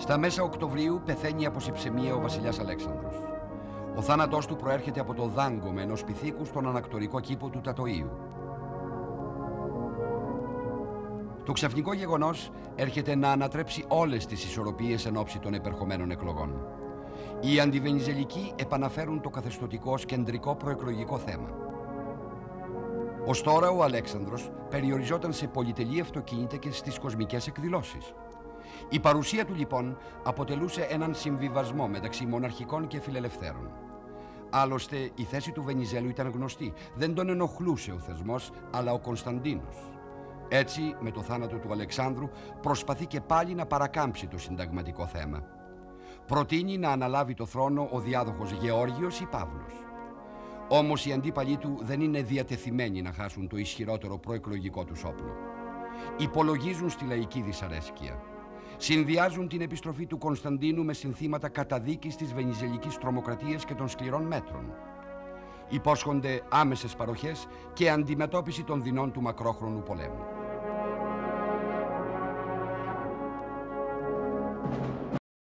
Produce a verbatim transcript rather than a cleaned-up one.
Στα μέσα Οκτωβρίου πεθαίνει από συψαιμία ο βασιλιάς Αλέξανδρος. Ο θάνατός του προέρχεται από το δάγκωμα ενός πυθίκου στον ανακτορικό κήπο του Τατοΐου. Το ξαφνικό γεγονός έρχεται να ανατρέψει όλες τις ισορροπίες εν ώψη των επερχομένων εκλογών. Οι αντιβενιζελικοί επαναφέρουν το καθεστωτικό ως κεντρικό προεκλογικό θέμα. Ως τώρα ο Αλέξανδρος περιοριζόταν σε πολυτελή αυτοκίνητα και στις κοσμικές εκδηλώσεις. Η παρουσία του λοιπόν αποτελούσε έναν συμβιβασμό μεταξύ μοναρχικών και φιλελευθέρων. Άλλωστε η θέση του Βενιζέλου ήταν γνωστή. Δεν τον ενοχλούσε ο θεσμός, αλλά ο Κωνσταντίνος. Έτσι, με το θάνατο του Αλεξάνδρου, προσπαθεί και πάλι να παρακάμψει το συνταγματικό θέμα. Προτείνει να αναλάβει το θρόνο ο διάδοχος Γεώργιος ή Παύλος. Όμως οι αντίπαλοι του δεν είναι διατεθειμένοι να χάσουν το ισχυρότερο προεκλογικό τους όπλο. Υπολογίζουν στη λαϊκή δυσαρέσκεια. Συνδυάζουν την επιστροφή του Κωνσταντίνου με συνθήματα καταδίκης της βενιζελικής τρομοκρατίας και των σκληρών μέτρων. Υπόσχονται άμεσες παροχές και αντιμετώπιση των δεινών του μακρόχρονου πολέμου.